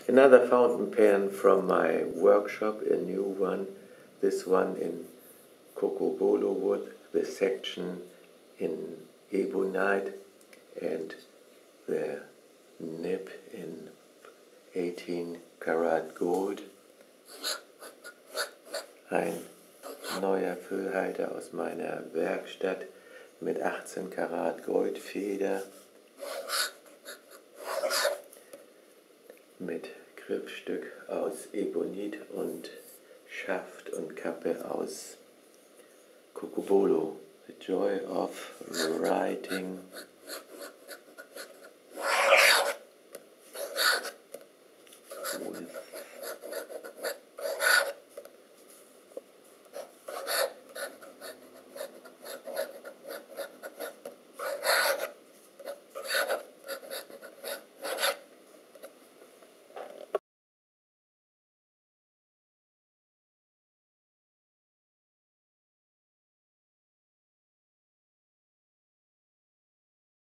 Another fountain pen from my workshop, a new one, this one in cocobolo wood, the section in ebonite and the nib in 18 karat gold. Ein neuer Füllhalter aus meiner Werkstatt mit 18 Karat Goldfeder, mit Griffstück aus Ebonit und Schaft und Kappe aus Cocobolo. The joy of writing